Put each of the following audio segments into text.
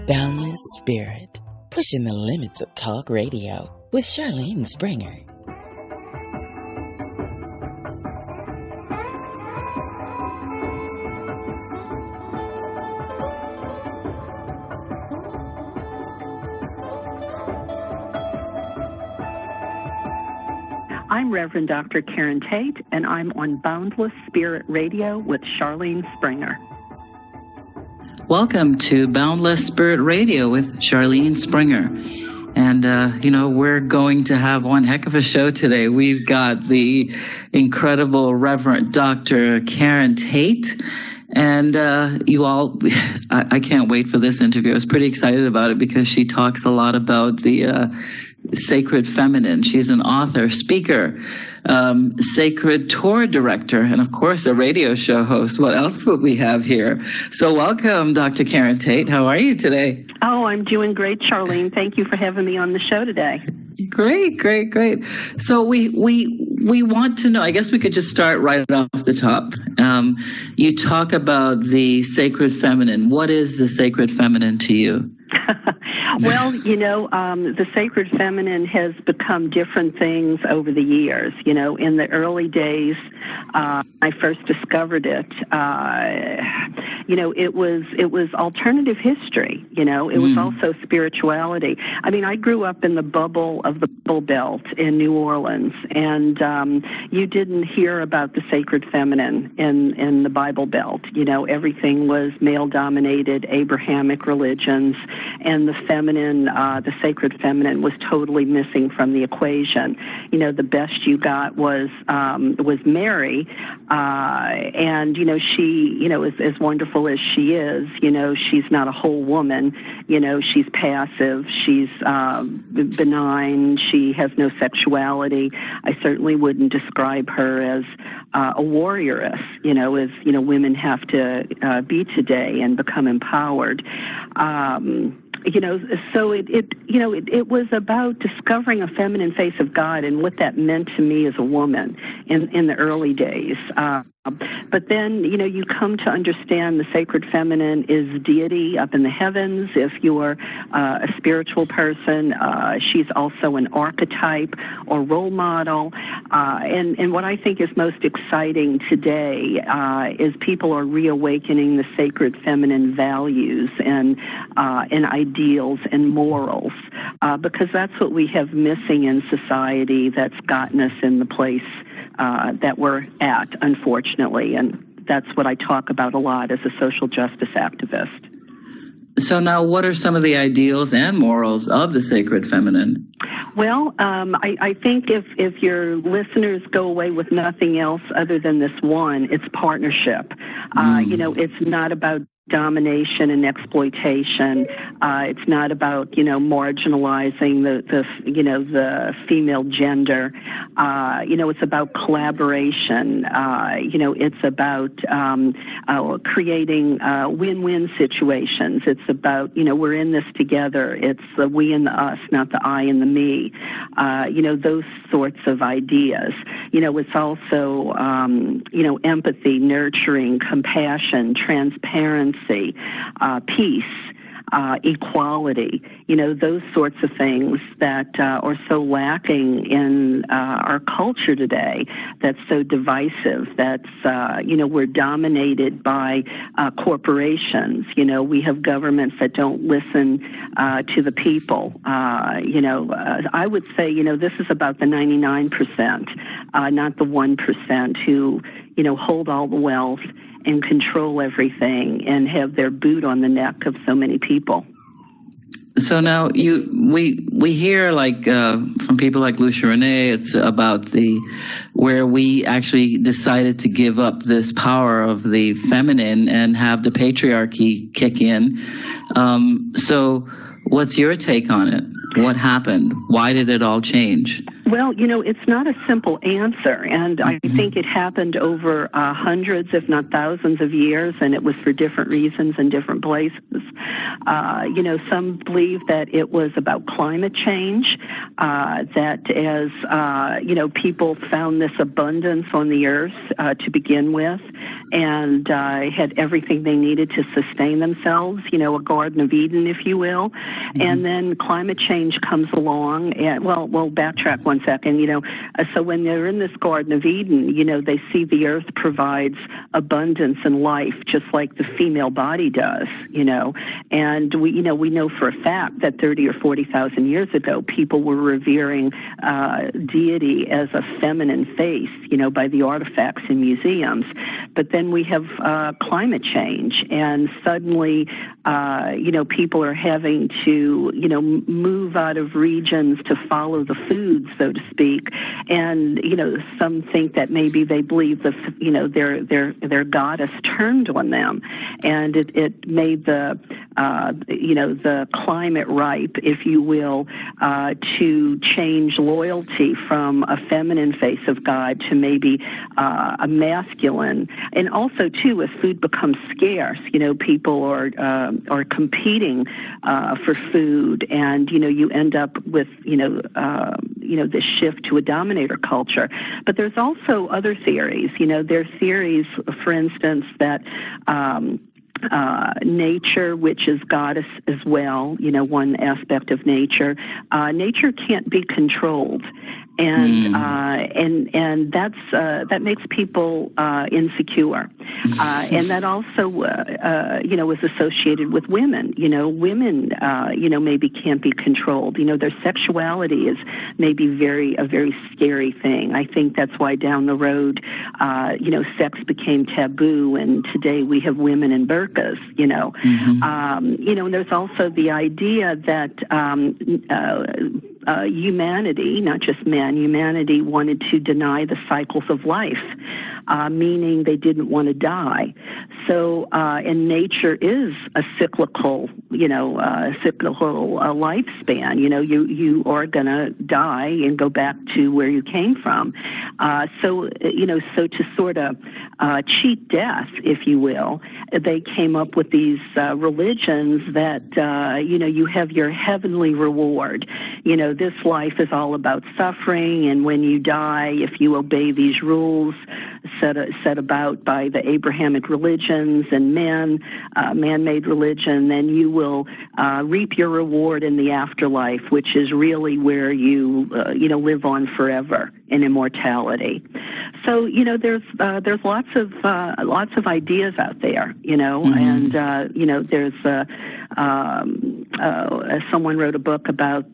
Boundless Spirit, pushing the limits of talk radio with Charlene Springer. I'm Reverend Dr. Karen Tate, and I'm on Boundless Spirit Radio with Charlene Springer. Welcome to Boundless Spirit Radio with Charlene Springer. And, we're going to have one heck of a show today. We've got the incredible Reverend Dr. Karen Tate. And you all, I can't wait for this interview. I was pretty excited about it because she talks a lot about the sacred feminine. She's an author, speaker, sacred tour director, and of course a radio show host. What else would we have here? So welcome, Dr. Karen Tate. How are you today? Oh, I'm doing great, Charlene. Thank you for having me on the show today. Great. So we want to know, I guess we could just start right off the top. You talk about the sacred feminine. What is the sacred feminine to you? Well, the sacred feminine has become different things over the years. In the early days, I first discovered it. It was alternative history. It was also spirituality. I mean, I grew up in the bubble of the Bible Belt in New Orleans, and you didn't hear about the sacred feminine in the Bible Belt. Everything was male-dominated, Abrahamic religions, and the sacred feminine was totally missing from the equation. The best you got was Mary, and she, as wonderful as she is, she's not a whole woman. She's passive, she's benign, she has no sexuality. I certainly wouldn't describe her as a warrioress, as women have to be today and become empowered. So it was about discovering a feminine face of God and what that meant to me as a woman in the early days. But then, you come to understand the sacred feminine is deity up in the heavens. If you're a spiritual person, she's also an archetype or role model. And what I think is most exciting today is people are reawakening the sacred feminine values and ideals and morals, because that's what we have missing in society that's gotten us in the place that we're at, unfortunately, and that's what I talk about a lot as a social justice activist. So now, what are some of the ideals and morals of the sacred feminine? Well, I think if your listeners go away with nothing else other than this one, it's partnership. It's not about domination and exploitation. It's not about marginalizing the female gender. It's about collaboration. It's about creating win-win situations. It's about we're in this together. It's the we and the us, not the I and the me. Those sorts of ideas. It's also empathy, nurturing, compassion, transparency. Peace, equality, those sorts of things that are so lacking in our culture today, that's so divisive, that's, we're dominated by corporations. We have governments that don't listen to the people. I would say, this is about the 99%, not the 1% who, hold all the wealth and control everything and have their boot on the neck of so many people. So now we hear from people like Lucia Renee, it's about where we actually decided to give up this power of the feminine and have the patriarchy kick in. So what's your take on it? What happened? Why did it all change? Well, it's not a simple answer, and I think it happened over hundreds, if not thousands of years, and it was for different reasons in different places. Some believe that it was about climate change, that as, people found this abundance on the earth to begin with, and had everything they needed to sustain themselves, a Garden of Eden, if you will. And then climate change comes along, and, well, backtrack one second, so when they're in this Garden of Eden, they see the earth provides abundance and life, just like the female body does, and we know for a fact that 30 or 40,000 years ago, people were revering deity as a feminine face, by the artifacts in museums. But then we have climate change, and suddenly, people are having to, move out of regions to follow the foods, so to speak. And, some think that maybe they believe their goddess turned on them, and it made the climate ripe, if you will, to change loyalty from a feminine face of God to maybe a masculine. And also, too, as food becomes scarce, people are competing for food, and you end up with this shift to a dominator culture. But there's also other theories. There's theories, for instance, that nature, which is goddess as well, one aspect of nature. Nature can't be controlled. And that's that makes people insecure, and that also is associated with women. Women maybe can't be controlled. Their sexuality is maybe a very scary thing. I think that's why down the road, sex became taboo, and today we have women in burqas. And there's also the idea that humanity, not just men, humanity wanted to deny the cycles of life, meaning they didn't want to die. So, and nature is a cyclical, lifespan. You are going to die and go back to where you came from. So to sort of cheat death, if you will, they came up with these religions that, you have your heavenly reward. This life is all about suffering, and when you die, if you obey these rules set about by the Abrahamic religions and man-made religion, then you will reap your reward in the afterlife, which is really where you live on forever in immortality. So there's lots of ideas out there, and there's someone wrote a book about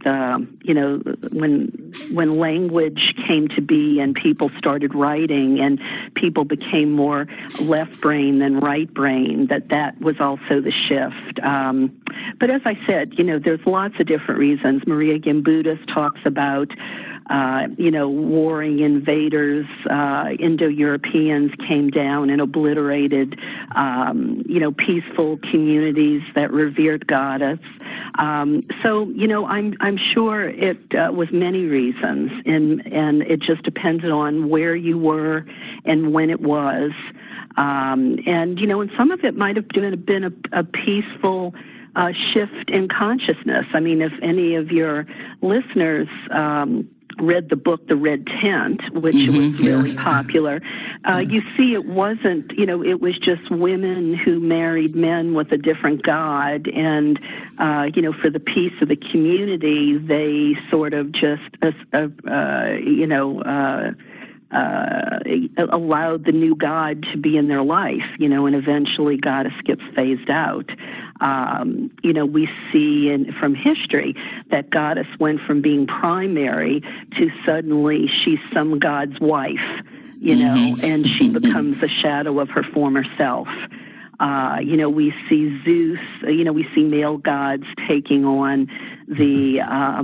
when language came to be and people started writing and people became more left brain than right brain, that was also the shift. But as I said, there's lots of different reasons. Maria Gimbutas talks about warring invaders, Indo-Europeans came down and obliterated, peaceful communities that revered goddess. So, I'm sure it was many reasons, and it just depended on where you were and when it was. And some of it might have been a peaceful shift in consciousness. I mean, if any of your listeners read the book The Red Tent, which was really popular, you see it wasn't, it was just women who married men with a different god, and, for the peace of the community, they sort of just, allowed the new god to be in their life, and eventually goddess gets phased out. We see from history that goddess went from being primary to suddenly she's some god's wife, and she becomes a shadow of her former self. We see Zeus, we see male gods taking on the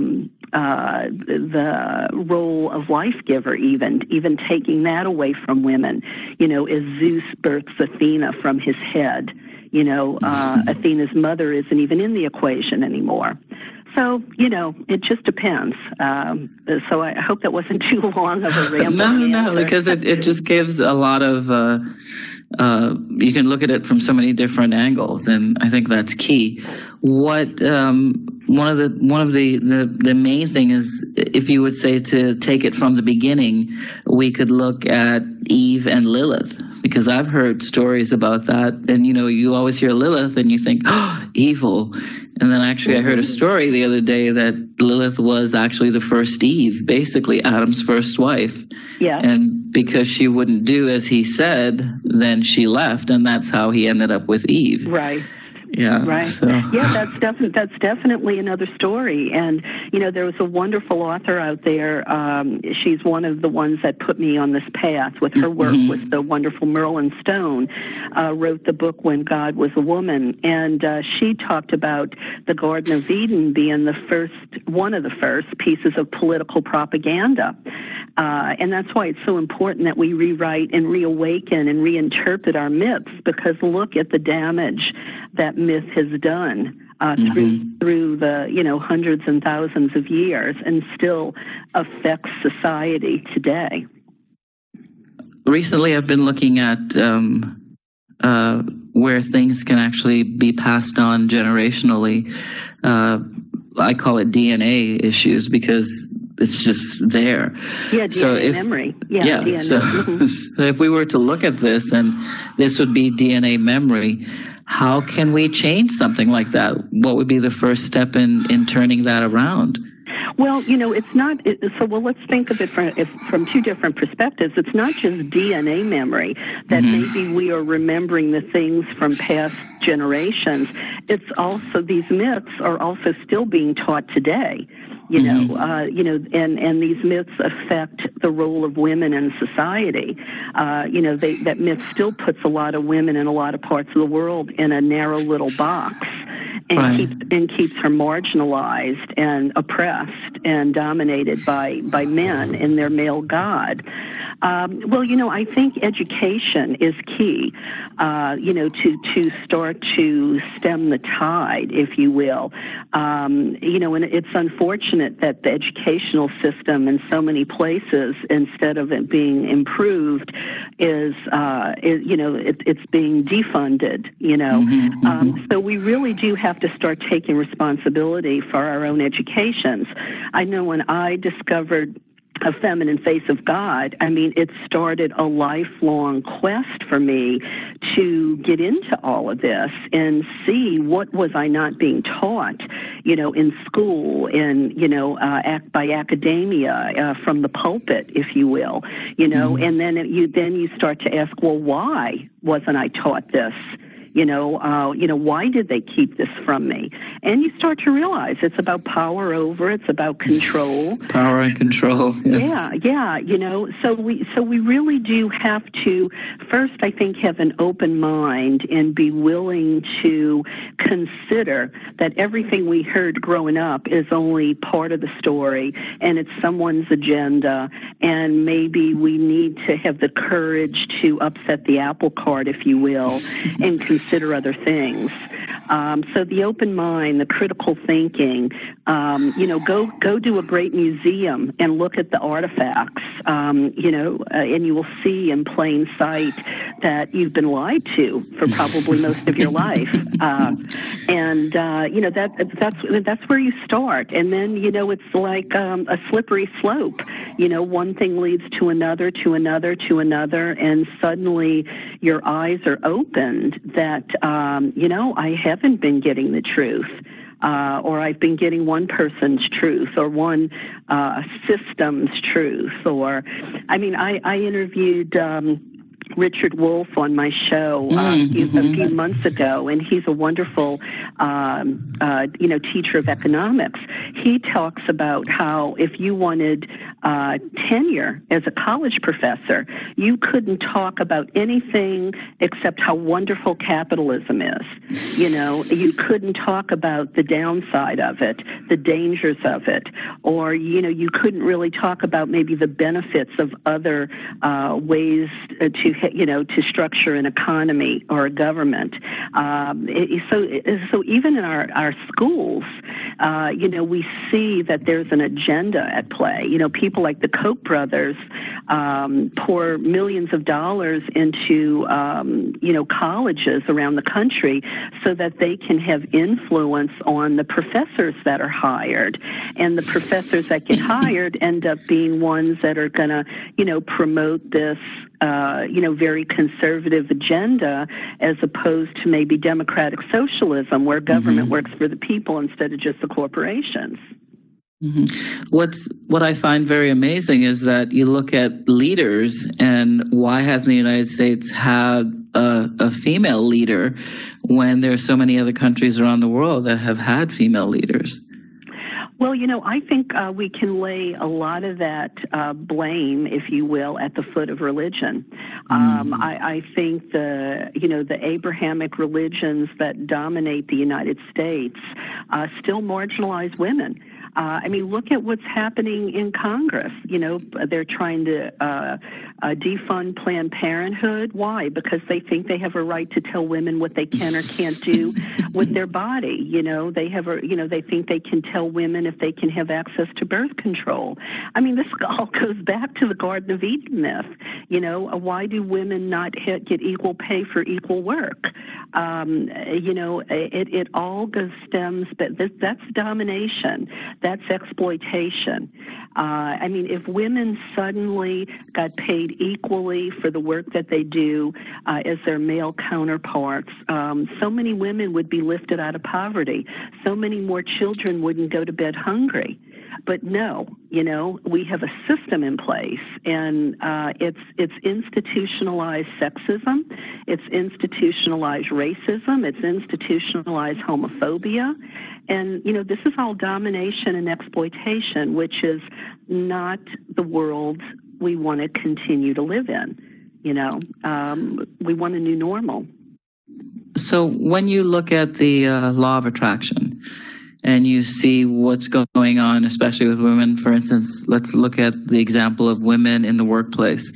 role of life giver, even taking that away from women, as Zeus births Athena from his head. Athena's mother isn't even in the equation anymore. So, it just depends. So I hope that wasn't too long of a rambling No, answer. because it just gives a lot of, you can look at it from so many different angles, and I think that's key. What, one of the main thing is, if you would say to take it from the beginning, we could look at Eve and Lilith, because I've heard stories about that. And, you always hear Lilith and you think, oh, evil. And then actually I heard a story the other day that Lilith was actually the first Eve, basically Adam's first wife. Yeah. And because she wouldn't do as he said, then she left, and that's how he ended up with Eve. Right. Yeah. Right. So. Yeah, that's definitely another story. And, there was a wonderful author out there. She's one of the ones that put me on this path with her work with the wonderful Merlin Stone, wrote the book When God Was a Woman. And she talked about the Garden of Eden being one of the first pieces of political propaganda. And that's why it's so important that we rewrite and reawaken and reinterpret our myths, because look at the damage that myth has done through the hundreds and thousands of years, and still affects society today. Recently, I've been looking at where things can actually be passed on generationally. I call it DNA issues, because it's just there. Yeah, DNA memory. Yeah, DNA. So if we were to look at this, and this would be DNA memory, how can we change something like that? What would be the first step in turning that around? Well, it's not. Let's think of it from two different perspectives. It's not just DNA memory, that maybe we are remembering the things from past generations. It's also, these myths are also still being taught today. And these myths affect the role of women in society. That myth still puts a lot of women in a lot of parts of the world in a narrow little box, and keeps her marginalized and oppressed and dominated by men and their male god. I think education is key, to start to stem the tide, if you will. And it's unfortunate that the educational system in so many places, instead of it being improved, it's being defunded, So we really do have to start taking responsibility for our own educations. I know when I discovered A Feminine Face of God, it started a lifelong quest for me to get into all of this and see what was I not being taught, in school and, by academia, from the pulpit, if you will, and then you start to ask, well, why wasn't I taught this? Why did they keep this from me? And you start to realize it's about power over, it's about control. Power and control. Yes. Yeah. So we really do have to first, I think, have an open mind and be willing to consider that everything we heard growing up is only part of the story, and it's someone's agenda, and maybe we need to have the courage to upset the apple cart, if you will, and consider other things. So the open mind, the critical thinking, go do a great museum and look at the artifacts, and you will see in plain sight that you've been lied to for probably most of your life. That's where you start. And then, it's like a slippery slope. One thing leads to another, and suddenly your eyes are opened that, I haven't been getting the truth. Or I've been getting one person's truth or one system's truth. Or, I interviewed Richard Wolff on my show a few months ago, and he's a wonderful, teacher of economics. He talks about how if you wanted tenure as a college professor, you couldn't talk about anything except how wonderful capitalism is. You couldn't talk about the downside of it, the dangers of it, or, you couldn't really talk about maybe the benefits of other ways to to structure an economy or a government. So even in our schools, we see that there's an agenda at play. People like the Koch brothers pour millions of dollars into, colleges around the country so that they can have influence on the professors that are hired. And the professors that get hired end up being ones that are going to, promote this, very conservative agenda, as opposed to maybe democratic socialism, where government works for the people instead of just the corporations. What I find very amazing is that you look at leaders, and why hasn't the United States had a female leader when there are so many other countries around the world that have had female leaders? Well, I think we can lay a lot of that blame, if you will, at the foot of religion. I think the Abrahamic religions that dominate the United States still marginalize women. Look at what's happening in Congress. They're trying to defund Planned Parenthood. Why? Because they think they have a right to tell women what they can or can't do with their body. They think they can tell women if they can have access to birth control. This all goes back to the Garden of Eden myth. Why do women not get equal pay for equal work? It all stems, but that's domination. That's exploitation. If women suddenly got paid equally for the work that they do as their male counterparts, so many women would be lifted out of poverty. So many more children wouldn't go to bed hungry. But no, we have a system in place, and it's institutionalized sexism, it's institutionalized racism, it's institutionalized homophobia, and this is all domination and exploitation, which is not the world we want to continue to live in. We want a new normal. So when you look at the law of attraction, and you see what's going on, especially with women. For instance, let's look at the example of women in the workplace.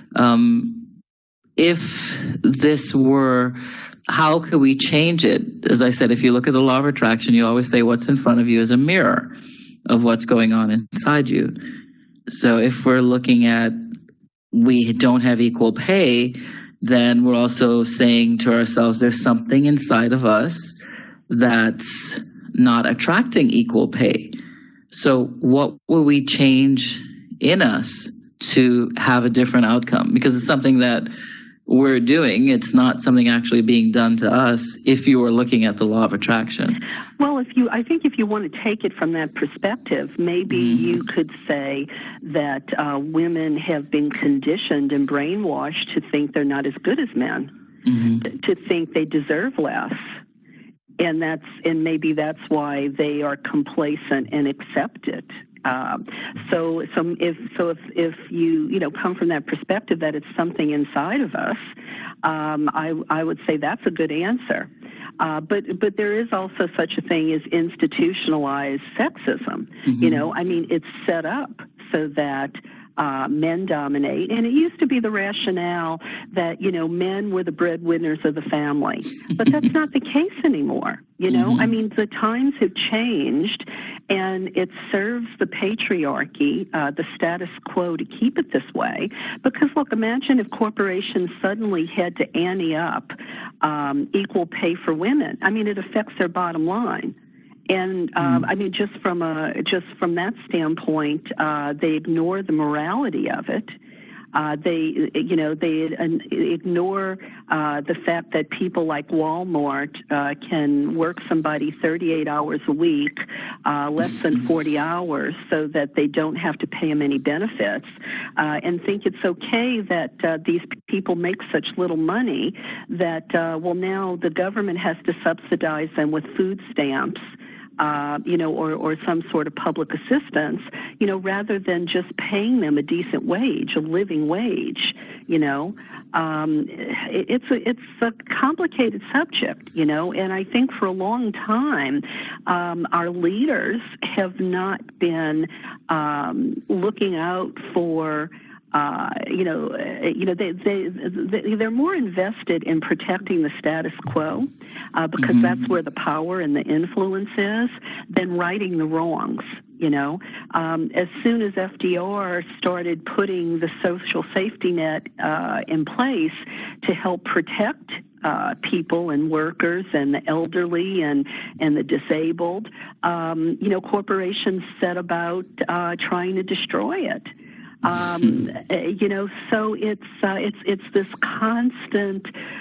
If this were, how could we change it? As I said, if you look at the law of attraction, you always say what's in front of you is a mirror of what's going on inside you. So if we're looking at we don't have equal pay, then we're also saying to ourselves there's something inside of us that's not attracting equal pay. So what will we change in us to have a different outcome? Because it's something that we're doing. It's not something actually being done to us if you were looking at the law of attraction. Well, I think if you want to take it from that perspective, maybe you could say that women have been conditioned and brainwashed to think they're not as good as men, to think they deserve less. And maybe that's why they are complacent and accept it. So if you come from that perspective that it's something inside of us, I would say that's a good answer. But there is also such a thing as institutionalized sexism. It's set up so that men dominate, and it used to be the rationale that men were the breadwinners of the family, but that's not the case anymore. The times have changed, and it serves the patriarchy, the status quo, to keep it this way. Because look, imagine if corporations suddenly had to ante up equal pay for women. It affects their bottom line. And just from that standpoint, they ignore the morality of it. They ignore the fact that people like Walmart can work somebody 38 hours a week, less than 40 hours, so that they don't have to pay them any benefits, and think it's okay that these people make such little money that, now the government has to subsidize them with food stamps. Or some sort of public assistance, rather than just paying them a decent wage, a living wage. It's a complicated subject, and I think for a long time, our leaders have not been looking out for they're more invested in protecting the status quo because that's where the power and the influence is, than righting the wrongs. As soon as FDR started putting the social safety net in place to help protect people and workers and the elderly and the disabled, corporations set about trying to destroy it. So it's this constant,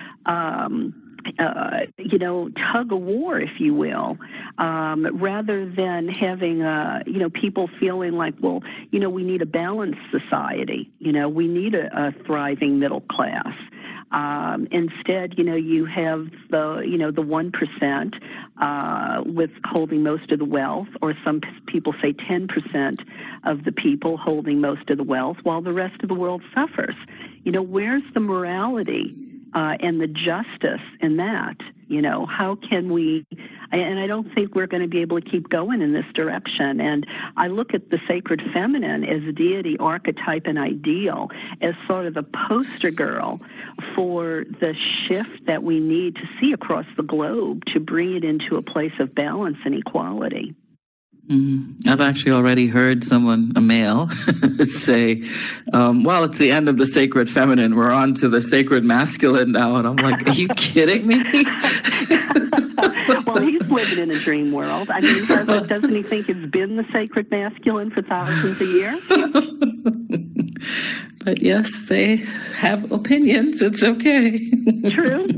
tug of war, if you will, rather than having, people feeling like, well, we need a balanced society. We need a thriving middle class. Instead, you have the 1% with holding most of the wealth, or some people say 10% of the people holding most of the wealth, while the rest of the world suffers. Where's the morality and the justice in that? How can we? And I don't think we're going to be able to keep going in this direction. And I look at the sacred feminine as a deity archetype and ideal, as sort of a poster girl for the shift that we need to see across the globe to bring it into a place of balance and equality. I've actually already heard someone, a male, say, well, it's the end of the sacred feminine. We're on to the sacred masculine now. And I'm like, are you kidding me? Well, he's living in a dream world. I mean, doesn't he think it's been the sacred masculine for thousands of years? But yes, they have opinions. It's okay. True.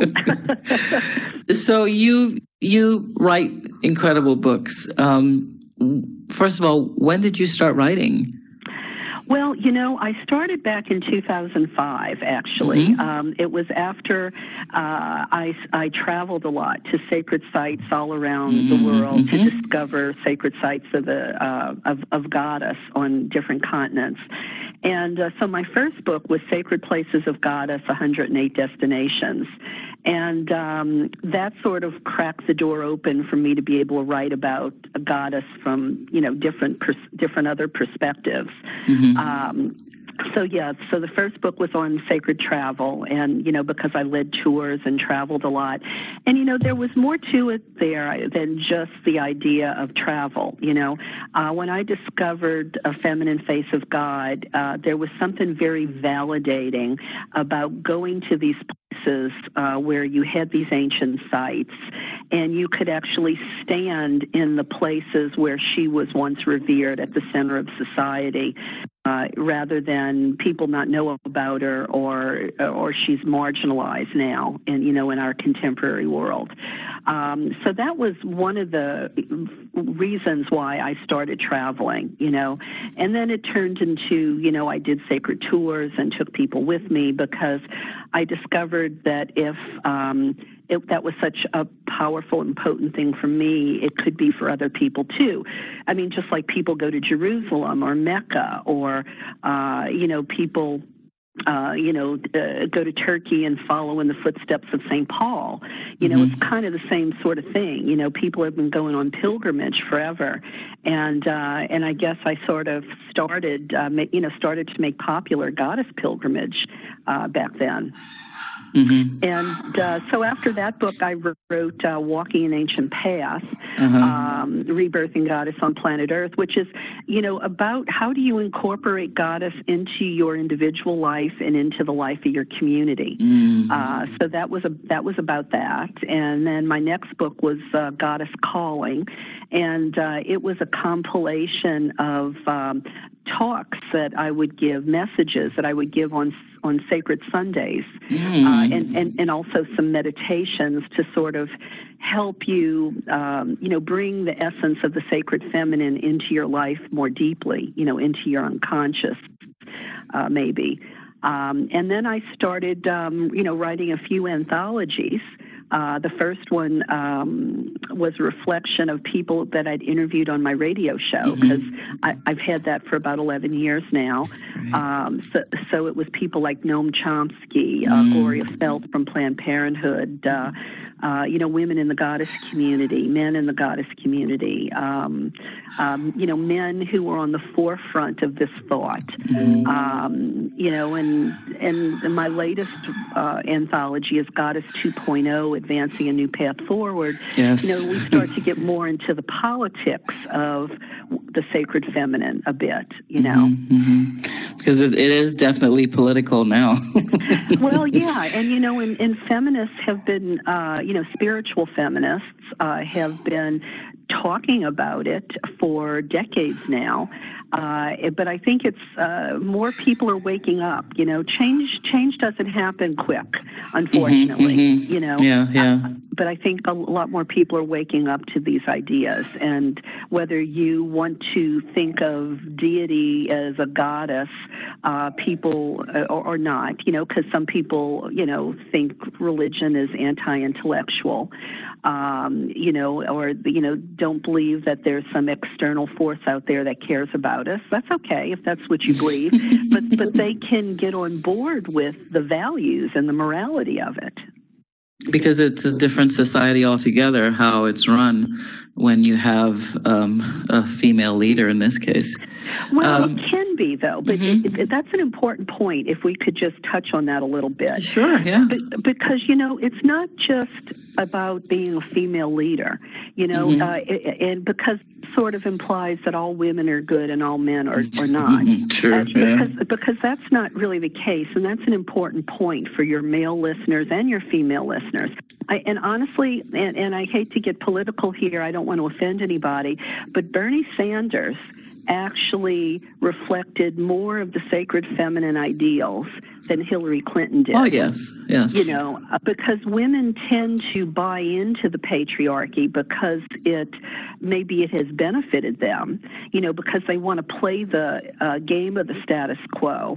So you write incredible books. First of all, when did you start writing? Well, I started back in 2005, actually. It was after I traveled a lot to sacred sites all around the world to discover sacred sites of Goddess on different continents. And so my first book was Sacred Places of Goddess, 108 Destinations. And that sort of cracked the door open for me to be able to write about a goddess from, different other perspectives. So the first book was on sacred travel, and, because I led tours and traveled a lot. And, there was more to it there than just the idea of travel. When I discovered A Feminine Face of God, there was something very validating about going to these places where you had these ancient sites, and you could actually stand in the places where she was once revered at the center of society. Rather than people not know about her, or she's marginalized now in our contemporary world. So that was one of the reasons why I started traveling, and then it turned into, I did sacred tours and took people with me, because I discovered that if that was such a powerful and potent thing for me, it could be for other people too. I mean, just like people go to Jerusalem or Mecca, or, people, go to Turkey and follow in the footsteps of St. Paul. It's kind of the same sort of thing. People have been going on pilgrimage forever. And I guess I sort of started to make popular goddess pilgrimage back then. And so after that book, I wrote Walking an Ancient Path, Rebirthing Goddess on Planet Earth, which is, about how do you incorporate Goddess into your individual life and into the life of your community. So that was about that. And then my next book was Goddess Calling, and it was a compilation of talks that I would give, messages that I would give on sacred Sundays, and also some meditations to sort of help you, bring the essence of the sacred feminine into your life more deeply, into your unconscious, maybe. And then I started, writing a few anthologies. The first one was a reflection of people that I'd interviewed on my radio show, because I've had that for about 11 years now. So it was people like Noam Chomsky, Gloria Felt from Planned Parenthood, women in the goddess community, men in the goddess community, men who were on the forefront of this thought. And my latest anthology is Goddess 2.0, Advancing a New Path Forward. Yes. We start to get more into the politics of the sacred feminine a bit, Because it is definitely political now. Well, yeah, and feminists have been, spiritual feminists have been talking about it for decades now. But I think it's more people are waking up. Change doesn't happen quick, unfortunately. But I think a lot more people are waking up to these ideas. And whether you want to think of deity as a goddess, people or not, because some people, think religion is anti-intellectual, or don't believe that there's some external force out there that cares about us. That's okay if that's what you believe, but they can get on board with the values and the morality of it. Because it's a different society altogether, how it's run when you have a female leader in this case. Well, it can be, though, but that's an important point, if we could just touch on that a little bit. Sure, yeah. Because, it's not just about being a female leader, and because it sort of implies that all women are good and all men are not. Sure, because that's not really the case, and that's an important point for your male listeners and your female listeners. And honestly, and I hate to get political here, I don't want to offend anybody, but Bernie Sanders actually reflected more of the sacred feminine ideals than Hillary Clinton did. Oh, yes. Because women tend to buy into the patriarchy because it has benefited them, because they want to play the game of the status quo,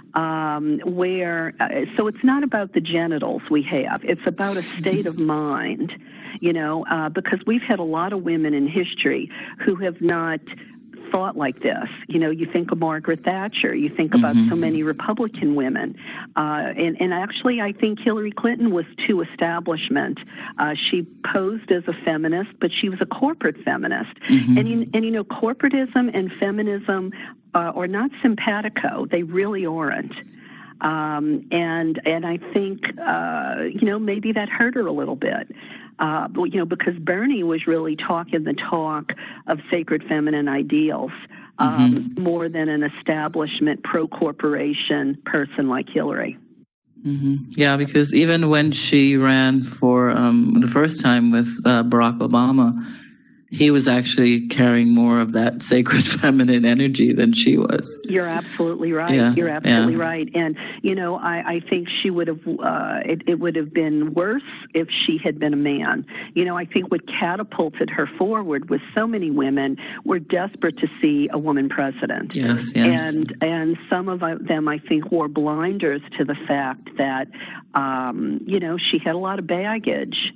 so it's not about the genitals we have. It's about a state of mind, because we've had a lot of women in history who have not thought like this. You think of Margaret Thatcher, you think about so many Republican women. And actually, I think Hillary Clinton was too establishment. She posed as a feminist, but she was a corporate feminist. And corporatism and feminism are not simpatico. They really aren't. And I think, maybe that hurt her a little bit. Because Bernie was really talking the talk of sacred feminine ideals more than an establishment pro-corporation person like Hillary. Yeah, because even when she ran for the first time with Barack Obama, he was actually carrying more of that sacred feminine energy than she was. You're absolutely right. Yeah, You're absolutely right. And, I think she would have, it would have been worse if she had been a man. I think what catapulted her forward was so many women were desperate to see a woman president. Yes. And some of them, I think, wore blinders to the fact that, she had a lot of baggage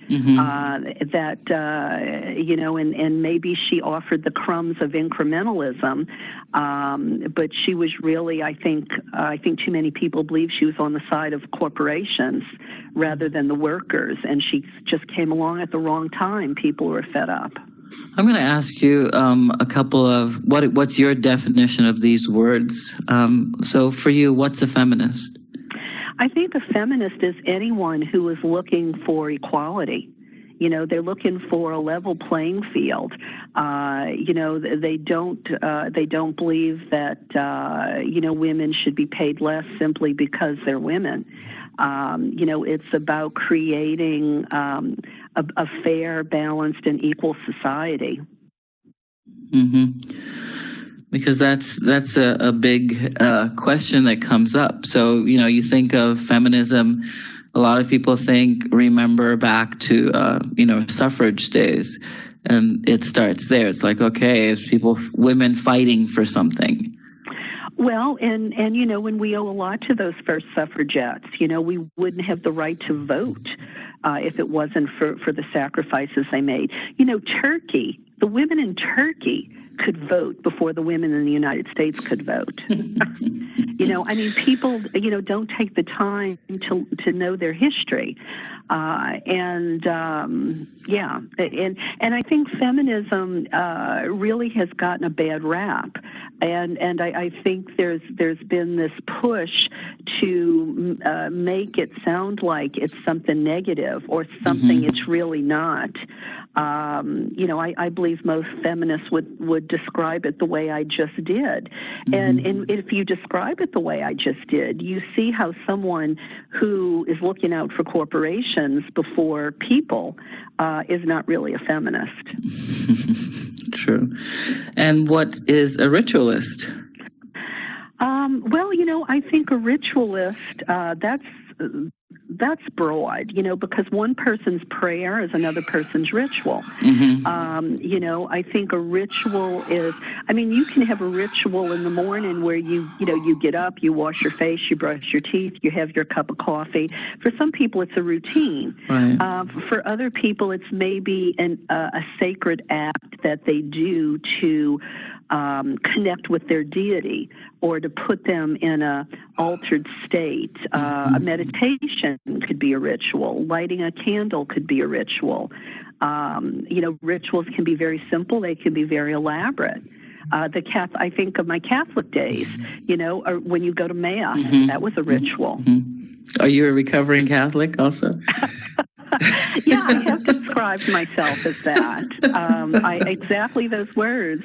and maybe she offered the crumbs of incrementalism, but she was really, I think too many people believe she was on the side of corporations rather than the workers, and she just came along at the wrong time. People were fed up. I'm going to ask you a couple of, what's your definition of these words? So for you, what's a feminist? I think a feminist is anyone who is looking for equality. They're looking for a level playing field. They don't believe that, women should be paid less simply because they're women. It's about creating a fair, balanced, and equal society. Because that's a big question that comes up. So, you think of feminism, a lot of people remember back to, suffrage days, and it starts there. It's like, okay, it's women fighting for something. Well, and when we owe a lot to those first suffragettes, we wouldn't have the right to vote if it wasn't for the sacrifices they made. Turkey, the women in Turkey could vote before the women in the United States could vote. People, don't take the time to know their history. And I think feminism really has gotten a bad rap. And I think there's been this push to make it sound like it's something negative or something it's really not. I believe most feminists would describe it the way I just did. And if you describe it the way I just did, you see how someone who is looking out for corporations before people is not really a feminist. True. And what is a ritualist? I think a ritualist, that's broad, because one person's prayer is another person's ritual. I think a ritual is, you can have a ritual in the morning where you get up, you wash your face, you brush your teeth, you have your cup of coffee. For some people, it's a routine. Right. For other people, it's maybe a sacred act that they do to connect with their deity or to put them in a altered state. A meditation could be a ritual. Lighting a candle could be a ritual. Rituals can be very simple. They can be very elaborate. I think of my Catholic days, or when you go to Mass, that was a ritual. Are you a recovering Catholic also? Yeah, I have described myself as that. Exactly those words.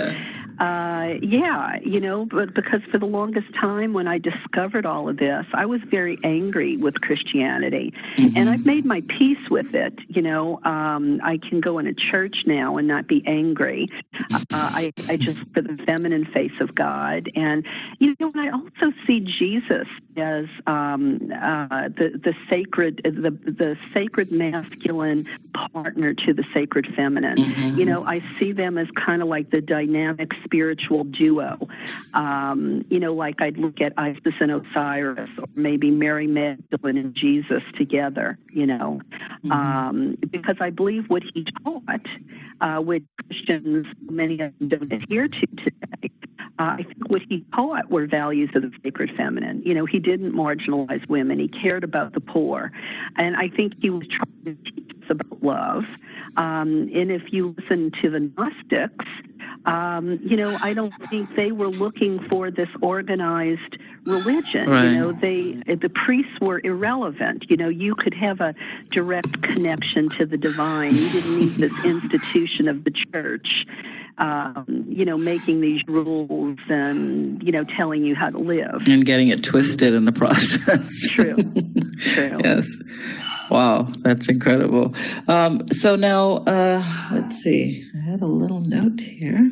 But because for the longest time when I discovered all of this, I was very angry with Christianity. And I've made my peace with it. I can go in a church now and not be angry. I just for the feminine face of God. And, and I also see Jesus as the sacred masculine partner to the sacred feminine. I see them as kind of like the dynamic spiritual duo. Like I'd look at Isis and Osiris, or maybe Mary Magdalene and Jesus together, because I believe what he taught, which Christians, many of them don't adhere to today, I think what he taught were values of the sacred feminine. He didn't marginalize women. He cared about the poor. And I think he was trying to teach us about love. And if you listen to the Gnostics, I don't think they were looking for this organized religion. Right. The priests were irrelevant. You could have a direct connection to the divine. You didn't need this institution of the church, making these rules and, telling you how to live. And getting it twisted in the process. True. Yes. Wow, that's incredible. So now, let's see. I had a little note here.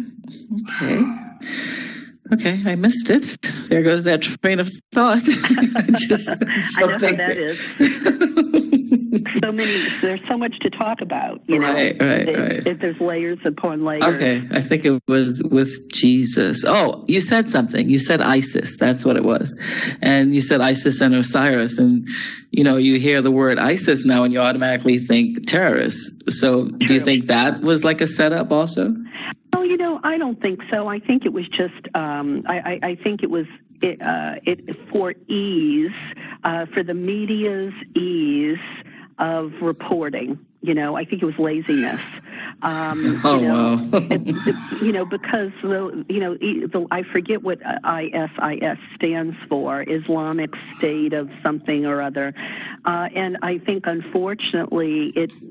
Okay, I missed it. There goes that train of thought. I know how that is. There's so much to talk about, Right. There's layers upon layers. Okay, I think it was with Jesus. Oh, you said something. You said Isis. That's what it was. And you said Isis and Osiris. And, you hear the word ISIS now and you automatically think terrorists. So do you think that was like a setup also? Oh, I don't think so. I think it was just, I think it was it for ease, for the media's ease of reporting. I think it was laziness. Wow. Because I forget what ISIS stands for, Islamic State of something or other, and I think unfortunately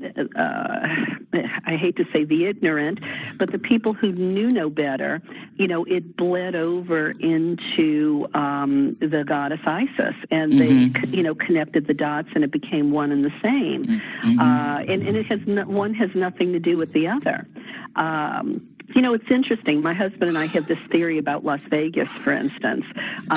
I hate to say the ignorant, but the people who knew no better, it bled over into the goddess Isis, and they connected the dots, and it became one and the same. And it has one has nothing to do with the other. It's interesting. My husband and I have this theory about Las Vegas, for instance.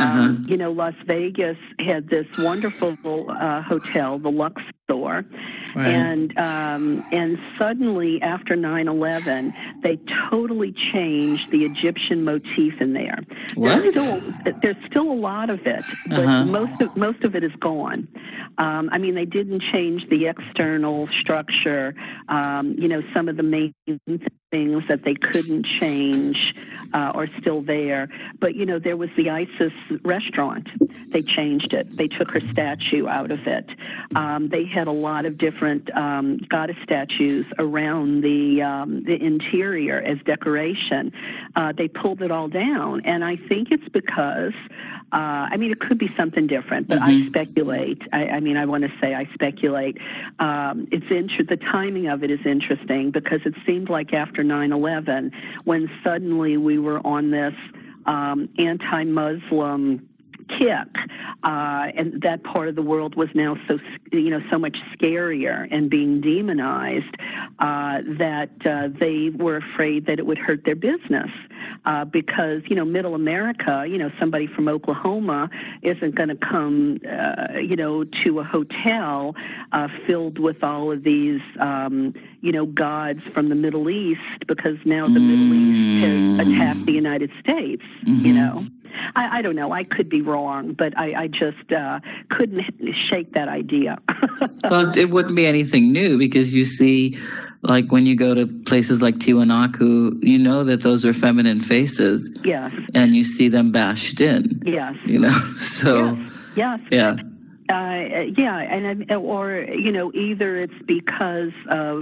Las Vegas had this wonderful hotel, the Luxor, And suddenly after 9/11, they totally changed the Egyptian motif in there. What? There's still a lot of it, but most of it is gone. I mean, they didn't change the external structure. Some of the main things that they couldn't change are still there. But, there was the ISIS restaurant. They changed it. They took her statue out of it. They had a lot of different goddess statues around the interior as decoration. They pulled it all down. And I think it's because, it could be something different, but I speculate. I want to say I speculate. The timing of it is interesting because it seemed like after 9/11, when suddenly we were on this anti-Muslim kick, and that part of the world was now so much scarier and being demonized that they were afraid that it would hurt their business. Because, middle America, somebody from Oklahoma isn't going to come, to a hotel filled with all of these, gods from the Middle East, because now the Middle East has attacked the United States, I don't know. I could be wrong, but I just couldn't shake that idea. Well, it wouldn't be anything new because you see, like when you go to places like Tiwanaku, you know that those are feminine faces. Yes. And you see them bashed in. Yes. So. Yes. Yeah. Or either it's because of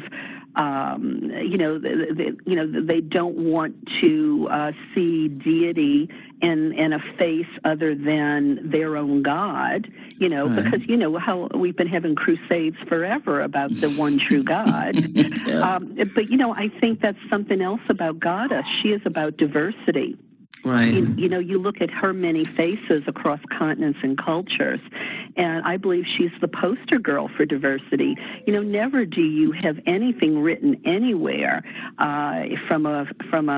they don't want to see deity in a face other than their own God, because how we've been having crusades forever about the one true God. But I think that's something else about Goddess. She is about diversity. Right. You look at her many faces across continents and cultures, and I believe she's the poster girl for diversity. Never do you have anything written anywhere from a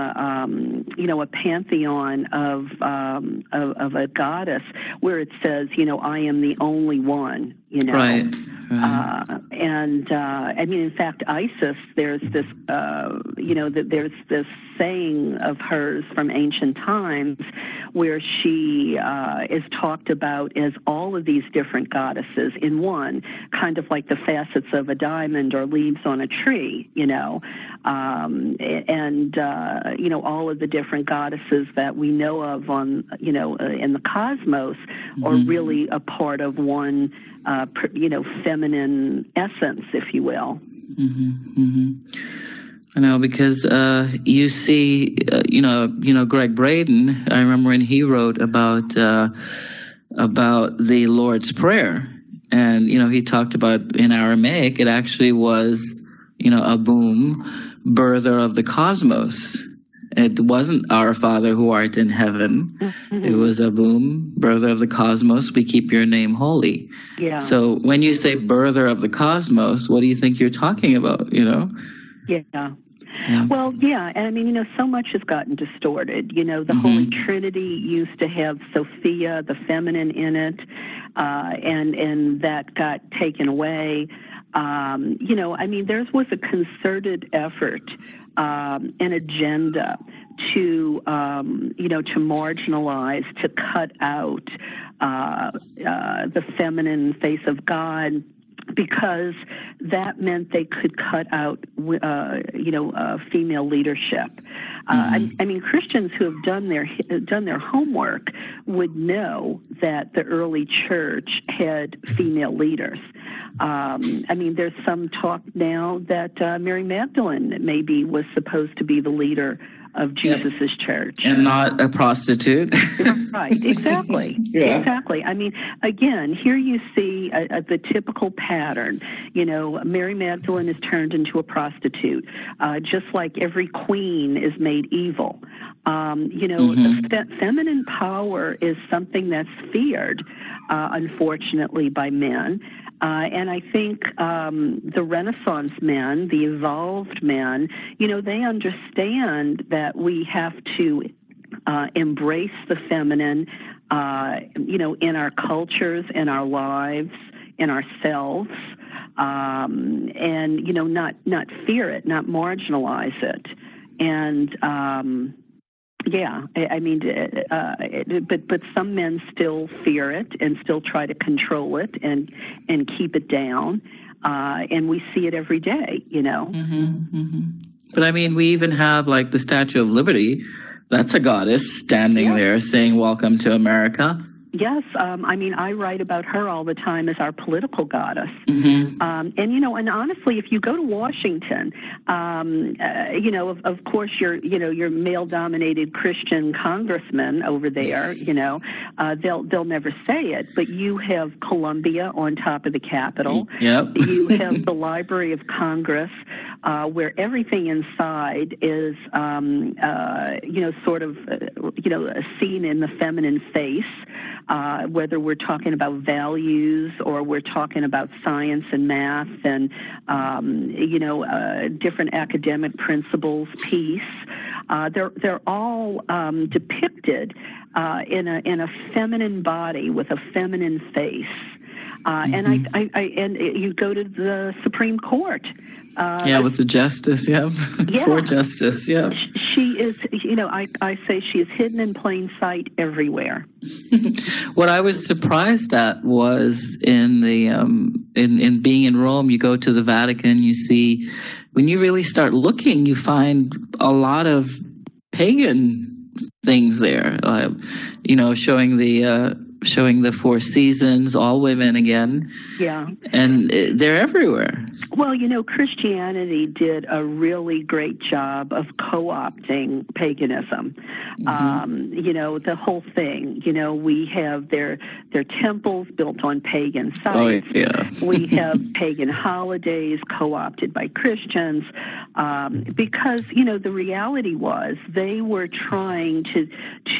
pantheon of a goddess where it says, I am the only one. Right. In fact, Isis, there's this, there's this saying of hers from ancient times where she is talked about as all of these different goddesses in one, kind of like the facets of a diamond or leaves on a tree, all of the different goddesses that we know of on, in the cosmos are really a part of one, feminine essence, if you will. I know, because you see, Greg Braden. I remember when he wrote about the Lord's Prayer, and he talked about in Aramaic it actually was Abum, birther of the cosmos. It wasn't Our Father who art in heaven. It was Abum, birther of the cosmos. We keep your name holy. Yeah. So when you say birther of the cosmos, what do you think you're talking about? Yeah. Well, yeah, and so much has gotten distorted. The Holy Trinity used to have Sophia, the feminine, in it, and that got taken away. There was a concerted effort, an agenda to marginalize, to cut out the feminine face of God, because that meant they could cut out, female leadership. Christians who have done their homework would know that the early church had female leaders. There's some talk now that Mary Magdalene maybe was supposed to be the leader of Jesus's church. And not a prostitute. Right, exactly. Yeah. Exactly. Again, here you see the typical pattern. Mary Magdalene is turned into a prostitute, just like every queen is made evil. Feminine power is something that's feared, unfortunately, by men. And I think the Renaissance men, the evolved men, they understand that we have to embrace the feminine, in our cultures, in our lives, in ourselves. and not fear it, not marginalize it, and but some men still fear it and still try to control it and keep it down, and we see it every day, But I mean, we even have like the Statue of Liberty. That's a goddess standing there saying, "Welcome to America." Yes, I write about her all the time as our political goddess. And honestly, if you go to Washington, of course, your male-dominated Christian congressmen over there, they'll never say it, but you have Columbia on top of the Capitol. Yep. You have the Library of Congress, where everything inside is, seen in the feminine face. Whether we're talking about values or we're talking about science and math and, different academic principles, peace, they're all depicted in a feminine body with a feminine face. And you go to the Supreme Court. With the justice, for justice, She is, I say she is hidden in plain sight everywhere. What I was surprised at was in the in being in Rome, you go to the Vatican, you see, when you really start looking, you find a lot of pagan things there, showing the four seasons, all women again. Yeah. And they're everywhere. Well, Christianity did a really great job of co-opting paganism. The whole thing. We have their temples built on pagan sites. Oh, yeah. We have pagan holidays co-opted by Christians because, the reality was they were trying to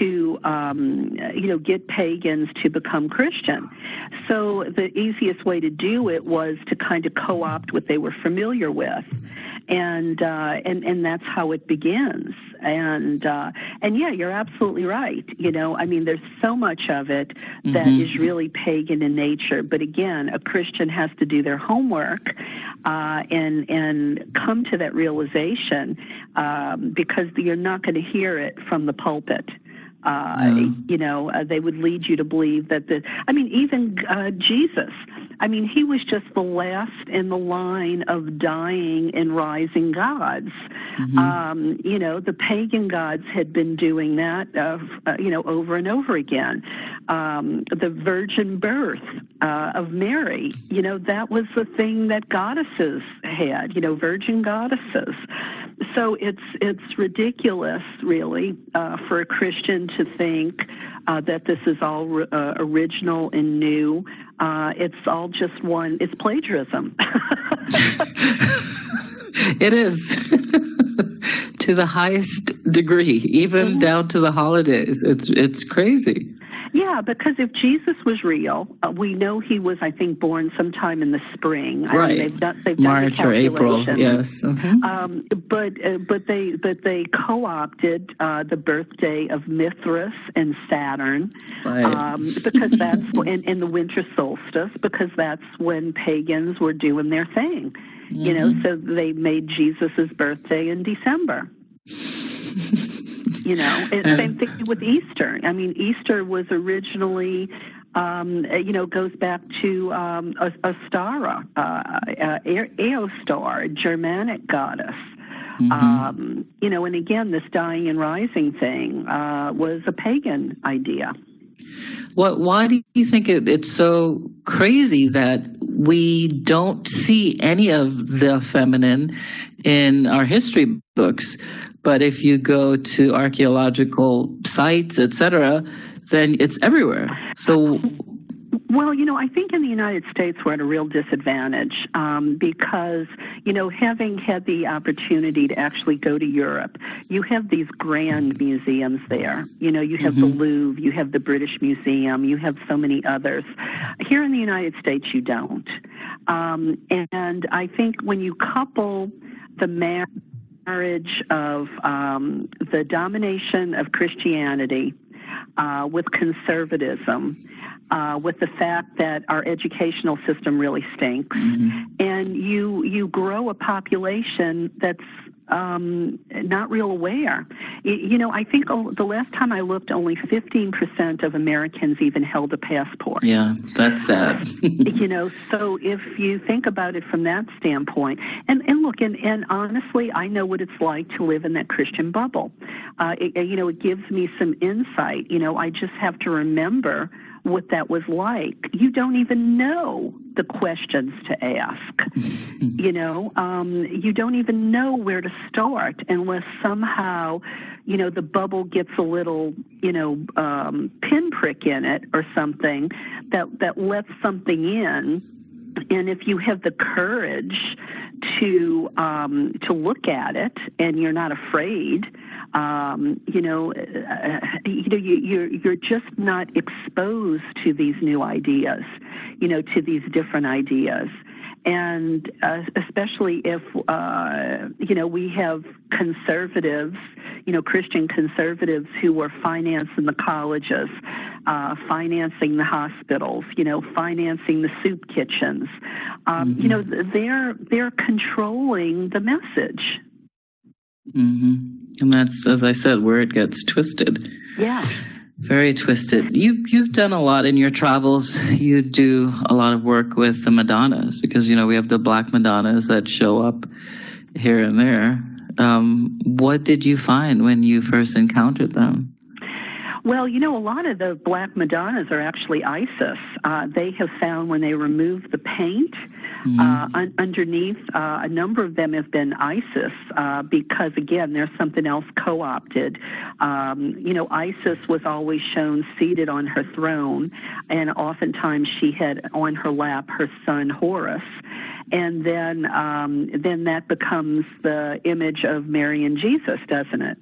get pagans to become Christian. So the easiest way to do it was to kind of co-opt what they were familiar with, and that's how it begins. And you're absolutely right. There's so much of it that is really pagan in nature. But again, a Christian has to do their homework and come to that realization because you're not going to hear it from the pulpit. They would lead you to believe that even Jesus, he was just the last in the line of dying and rising gods. The pagan gods had been doing that, over and over again. The virgin birth of Mary, that was the thing that goddesses had, virgin goddesses. So it's ridiculous, really, for a Christian to think that this is all original and new. It's all just it's plagiarism. It is. To the highest degree, even down to the holidays. It's crazy. Yeah, because if Jesus was real, we know he was, I think, born sometime in the spring. Right. They've done March or April. Yes. But they co-opted the birthday of Mithras and Saturn, because that's in the winter solstice, because that's when pagans were doing their thing. So they made Jesus's birthday in December. Same thing with Easter. Easter was originally, goes back to Ostara, Eostar, a Germanic goddess. And again, this dying and rising thing was a pagan idea. Why do you think it's so crazy that we don't see any of the feminine in our history books? But if you go to archaeological sites, etc., then it's everywhere. So, well, I think in the United States we're at a real disadvantage because, having had the opportunity to actually go to Europe, you have these grand museums there. You have the Louvre, you have the British Museum, you have so many others. Here in the United States, you don't. And I think when you couple the marriage of the domination of Christianity with conservatism, with the fact that our educational system really stinks, and you grow a population that's not real aware. I think the last time I looked, only 15% of Americans even held a passport. Yeah, that's sad. So if you think about it from that standpoint, and look, and honestly, I know what it's like to live in that Christian bubble. It gives me some insight. I just have to remember what that was like. You don't even know the questions to ask. You don't even know where to start unless somehow, the bubble gets a little, pinprick in it or something that lets something in. And if you have the courage to look at it and you're not afraid, you're just not exposed to these new ideas, to these different ideas. And especially if, we have conservatives, Christian conservatives who are financing the colleges, financing the hospitals, financing the soup kitchens. They're controlling the message. And that's, as I said, where it gets twisted. Yeah. Very twisted. You've done a lot in your travels. You do a lot of work with the Madonnas because, we have the Black Madonnas that show up here and there. What did you find when you first encountered them? Well, a lot of the Black Madonnas are actually ISIS. They have found when they remove the paint underneath, a number of them have been ISIS because, again, there's something else co-opted. ISIS was always shown seated on her throne, and oftentimes she had on her lap her son Horus. And then that becomes the image of Mary and Jesus, doesn't it?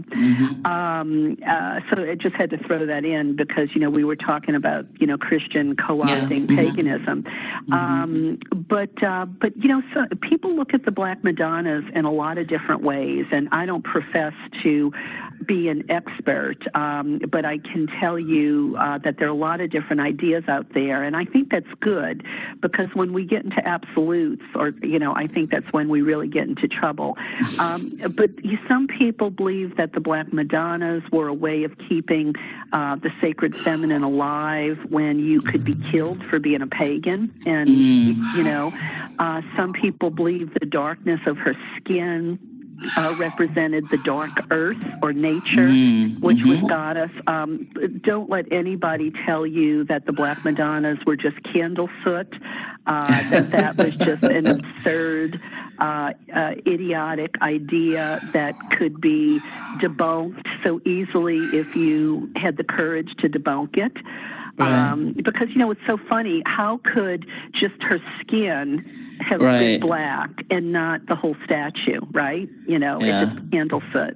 So I just had to throw that in because we were talking about Christian co-opting paganism. But so people look at the Black Madonnas in a lot of different ways, and I don't profess to be an expert, but I can tell you that there are a lot of different ideas out there, and I think that's good because when we get into absolutes, or I think that's when we really get into trouble. But some people believe that the Black Madonnas were a way of keeping the sacred feminine alive when you could be killed for being a pagan, and some people believe the darkness of her skin represented the dark earth or nature, which was goddess. Don't let anybody tell you that the Black Madonnas were just candle soot, that was just an absurd, idiotic idea that could be debunked so easily if you had the courage to debunk it. Because, it's so funny. How could just her skin have been black and not the whole statue, right? It's candle soot.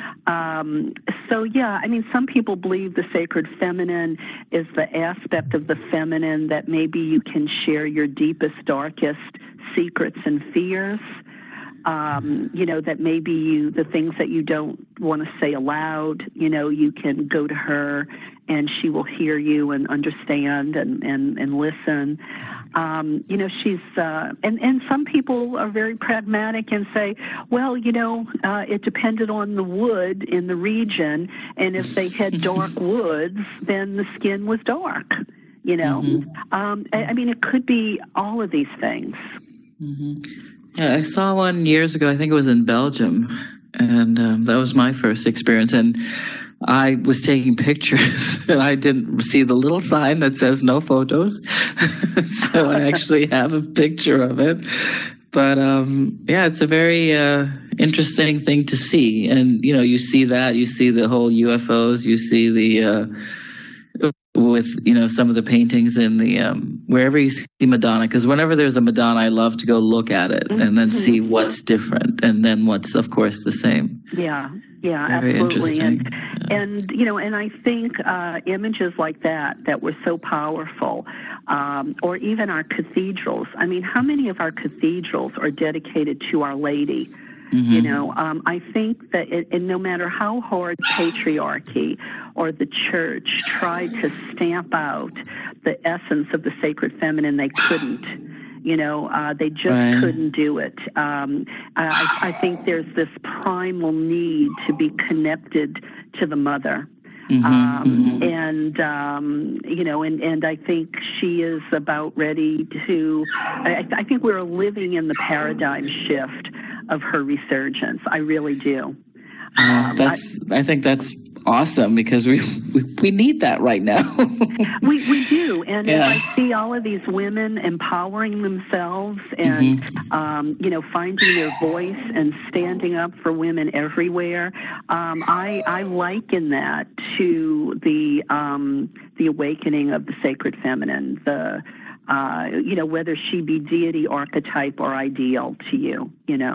Some people believe the sacred feminine is the aspect of the feminine that maybe you can share your deepest, darkest secrets and fears. That maybe the things that you don't want to say aloud, you can go to her and she will hear you and understand and listen. She's, and some people are very pragmatic and say, well, it depended on the wood in the region, and if they had dark woods, then the skin was dark, it could be all of these things. Yeah, I saw one years ago, I think it was in Belgium, and that was my first experience, and I was taking pictures and I didn't see the little sign that says no photos. So I actually have a picture of it. But it's a very interesting thing to see. And, you see that, you see the whole UFOs, you see the, with, some of the paintings in the, wherever you see Madonna, because whenever there's a Madonna, I love to go look at it and then see what's different and then what's, of course, the same. Yeah, very absolutely. Interesting. And I think images like that were so powerful, or even our cathedrals. How many of our cathedrals are dedicated to Our Lady? I think that and no matter how hard patriarchy or the church tried to stamp out the essence of the sacred feminine, they couldn't. They just couldn't do it. I think there's this primal need to be connected to the mother. And I think she is about ready to, I think we're living in the paradigm shift of her resurgence. I really do. I think that's awesome, because we need that right now. we do, and I see all of these women empowering themselves and finding their voice and standing up for women everywhere. I liken that to the awakening of the sacred feminine. Whether she be deity, archetype, or ideal to you.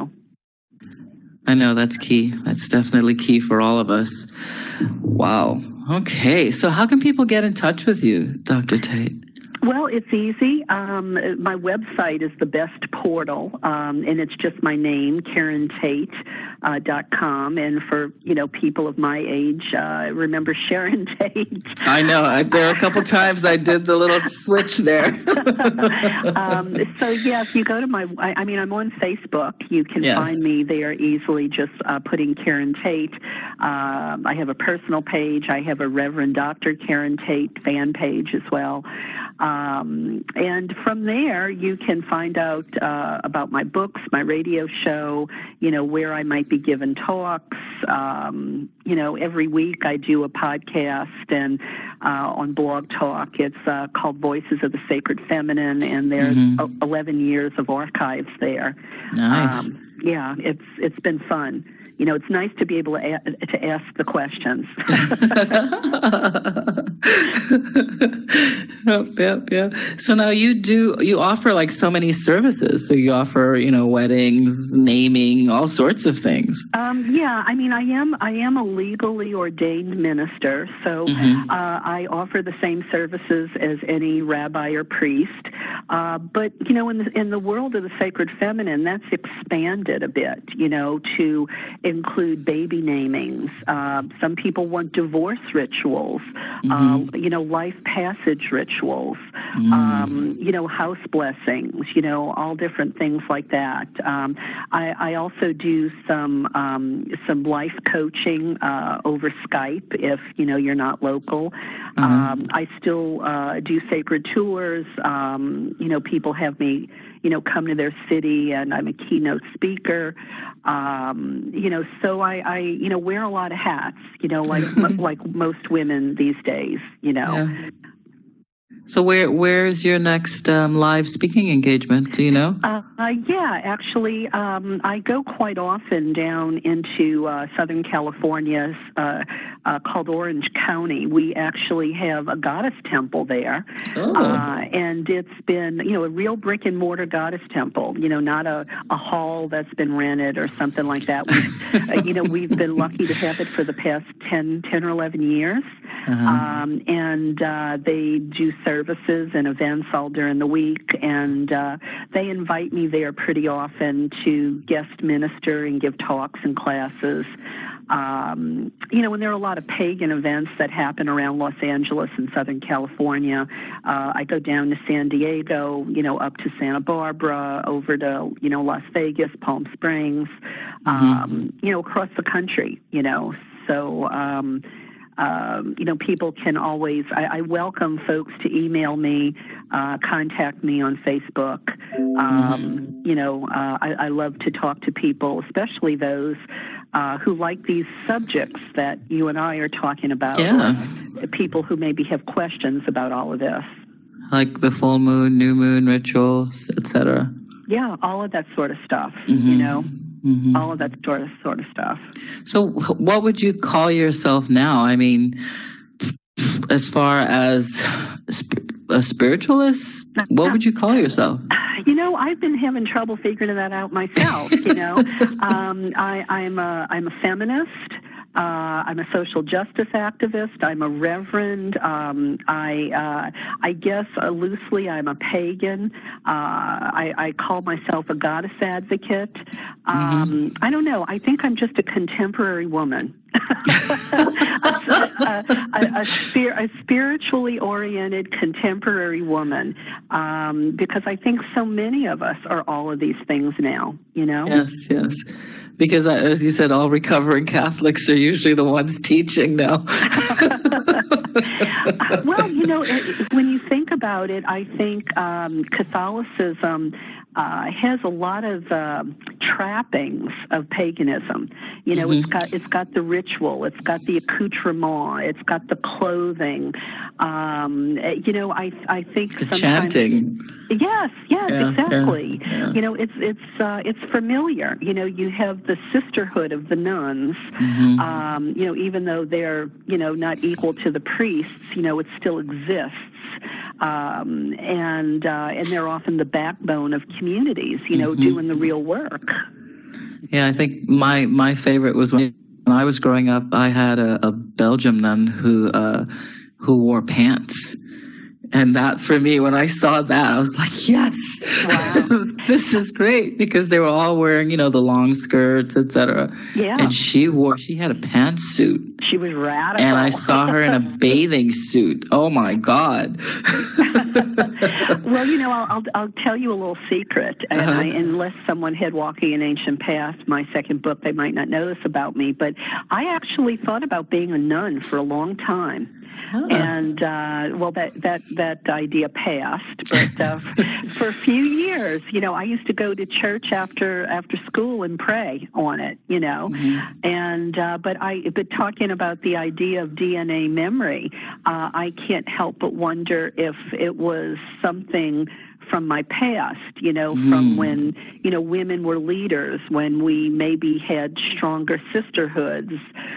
I know that's key. That's definitely key for all of us. Wow. Okay. So how can people get in touch with you, Dr. Tate? Well, it's easy. My website is the best portal, and it's just my name, KarenTate.com. And for, people of my age, remember Sharon Tate. I know. There are a couple times I did the little switch there. If you go to I'm on Facebook. You can find me there easily, just putting Karen Tate. I have a personal page. I have a Reverend Dr. Karen Tate fan page as well. And from there, you can find out about my books, my radio show, where I might be giving talks. Every week I do a podcast and on Blog Talk. It's called Voices of the Sacred Feminine, and there's 11 years of archives there. Nice. It's been fun. It's nice to be able to ask the questions. Yep. So now you offer like so many services. So you offer, weddings, naming, all sorts of things. I am a legally ordained minister. So I offer the same services as any rabbi or priest. But, in the world of the sacred feminine, that's expanded a bit, to include baby namings. Some people want divorce rituals, life passage rituals, house blessings, all different things like that. I also do some life coaching over Skype if, you're not local. I still do sacred tours. People have me, come to their city, and I'm a keynote speaker. So I wear a lot of hats, like most women these days, Yeah. So where's your next live speaking engagement? Do you know? Actually, I go quite often down into Southern California, called Orange County. We actually have a goddess temple there, and it's been, a real brick and mortar goddess temple. Not a hall that's been rented or something like that. We've been lucky to have it for the past 10 or 11 years. And they do services and events all during the week, and they invite me there pretty often to guest minister and give talks and classes. And there are a lot of pagan events that happen around Los Angeles and Southern California. I go down to San Diego, up to Santa Barbara, over to, Las Vegas, Palm Springs, across the country, So, people can always, I welcome folks to email me, contact me on Facebook. I love to talk to people, especially those who like these subjects that you and I are talking about. People who maybe have questions about all of this. Like the full moon, new moon rituals, etc. Yeah, all of that sort of stuff, all of that sort of stuff. So what would you call yourself now? I mean, as far as a spiritualist, what would you call yourself? I've been having trouble figuring that out myself. I'm a feminist. I'm a social justice activist. I'm a reverend. I guess loosely I'm a pagan. I call myself a goddess advocate. I don't know. I think I'm just a contemporary woman. a spiritually oriented contemporary woman, because I think so many of us are all of these things now, Yes. Because, as you said, all recovering Catholics are usually the ones teaching now. Well, when you think about it, I think Catholicism has a lot of trappings of paganism. It's got the ritual, it's got the accoutrement, it's got the clothing. I think the chanting. Yes, exactly. Yeah. It's familiar. You have the sisterhood of the nuns. Even though they're not equal to the priests, it still exists. And they're often the backbone of communities, doing the real work. Yeah, I think my favorite was when I was growing up. I had a Belgian nun who wore pants. And that, for me, when I saw that, I was like, yes, wow. This is great, because they were all wearing, the long skirts, etc. Yeah. And she had a pantsuit. She was radical. And I saw her in a bathing suit. Oh my God. Well, I'll tell you a little secret. And unless someone had Walking in Ancient Past, my second book, they might not know this about me, but I actually thought about being a nun for a long time. And that idea passed, but for a few years, I used to go to church after school and pray on it, and but talking about the idea of DNA memory, I can't help but wonder if it was something from my past, from when, women were leaders, when we maybe had stronger sisterhoods,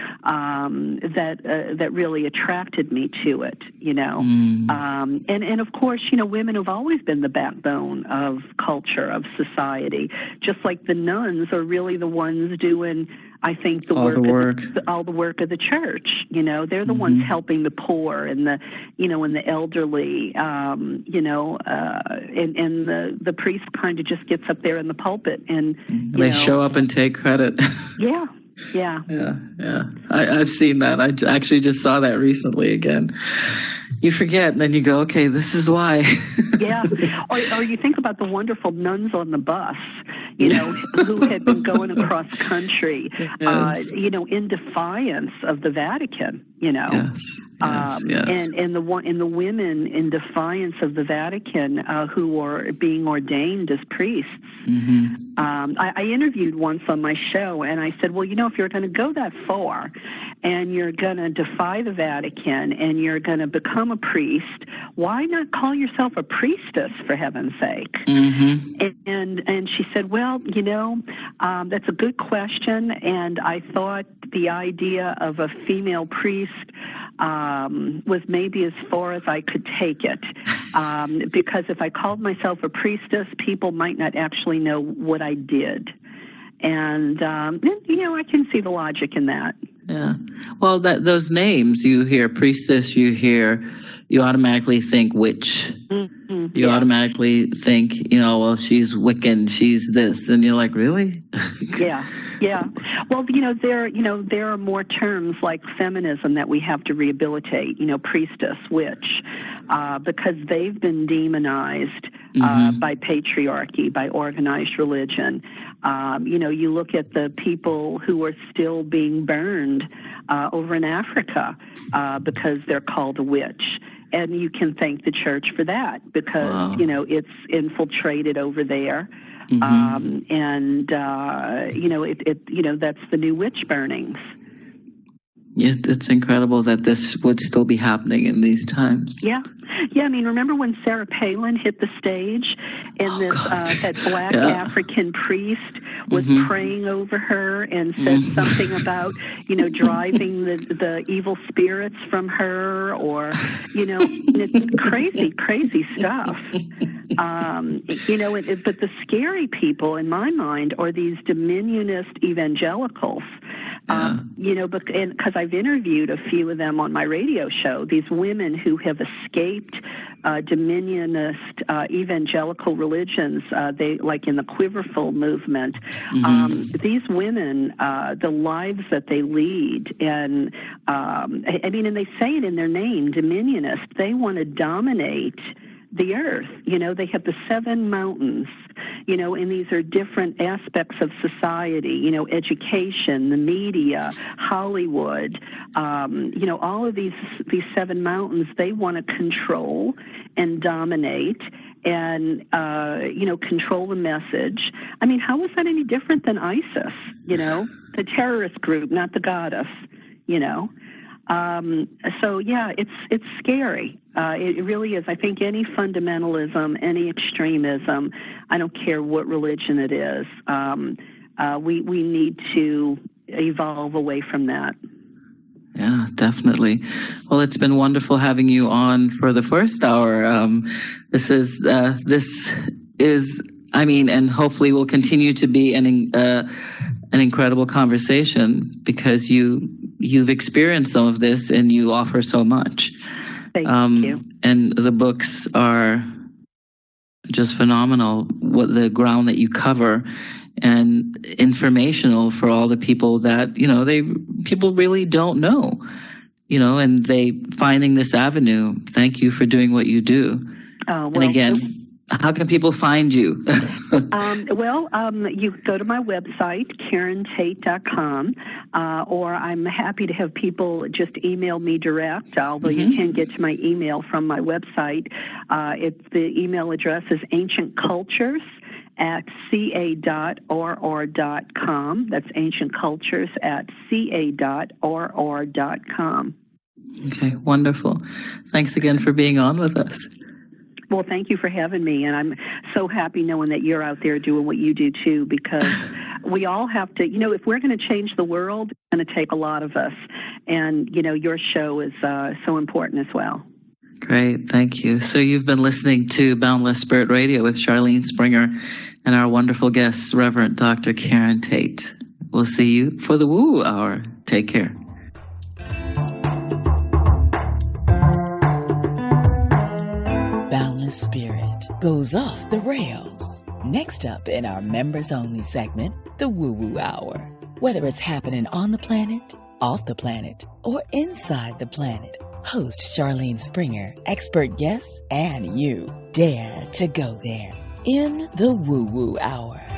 that really attracted me to it, and of course, women have always been the backbone of culture, of society, just like the nuns are really the ones doing, I think, all the work of the church. They're the ones helping the poor and the, and the elderly. And the priest kind of just gets up there in the pulpit and they show up and take credit. Yeah. I've seen that. I actually just saw that recently again. You forget, and then you go, okay, this is why. Yeah. Or you think about the wonderful nuns on the bus, who had been going across country, yes. In defiance of the Vatican, Yes. And the women in defiance of the Vatican, who were being ordained as priests. I interviewed once on my show, and I said, well, if you're going to go that far and you're going to defy the Vatican and you're going to become a priest, why not call yourself a priestess, for heaven's sake? And she said, well, that's a good question, and I thought the idea of a female priest was maybe as far as I could take it, because if I called myself a priestess, people might not actually know what I did. And, I can see the logic in that. Yeah. Well, those names, you hear priestess, you automatically think witch. You automatically think, well, she's Wiccan, she's this. And you're like, really? Yeah. Well, there are more terms like feminism that we have to rehabilitate, priestess, witch, because they've been demonized by patriarchy, by organized religion. You look at the people who are still being burned over in Africa because they're called a witch. And you can thank the church for that because, it's infiltrated over there. That's the new witch burnings. Yeah, it's incredible that this would still be happening in these times. Yeah. I mean, remember when Sarah Palin hit the stage and that black African priest was praying over her and said something about, driving the evil spirits from her, or, it's crazy stuff. But the scary people in my mind are these dominionist evangelicals Because I've interviewed a few of them on my radio show, these women who have escaped dominionist evangelical religions, they like in the Quiverful movement. These women, the lives that they lead, and and they say it in their name, dominionist. They want to dominate the earth. They have the 7 mountains, and these are different aspects of society, education, the media, Hollywood, all of these 7 mountains they want to control and dominate and, control the message. I mean, how is that any different than ISIS, the terrorist group, not the goddess, So yeah, it's scary. It really is. I think any fundamentalism, any extremism, I don't care what religion it is, we need to evolve away from that. Yeah, definitely. Well, it's been wonderful having you on for the first hour. This is, and hopefully will continue to be an incredible conversation because you've experienced some of this and you offer so much. Thank you. And the books are just phenomenal. What the ground that you cover, and informational for all the people that people really don't know, and they finding this avenue. Thank you for doing what you do. And again, how can people find you? You go to my website, KarenTate.com, or I'm happy to have people just email me direct, although you can get to my email from my website. The email address is ancientcultures@ca.rr.com. That's ancientcultures@ca.rr.com. Okay, wonderful. Thanks again for being on with us. Well, thank you for having me, and I'm so happy knowing that you're out there doing what you do, too, because we all have to, if we're going to change the world, it's going to take a lot of us, and, your show is so important as well. Great, thank you. So you've been listening to Boundless Spirit Radio with Charlene Springer and our wonderful guest, Reverend Dr. Karen Tate. We'll see you for the Woo Hour. Take care. Boundless Spirit goes off the rails. Next up in our members-only segment, the Woo Woo Hour. Whether it's happening on the planet, off the planet, or inside the planet, host Charlene Springer, expert guests, and you dare to go there in the Woo Woo Hour.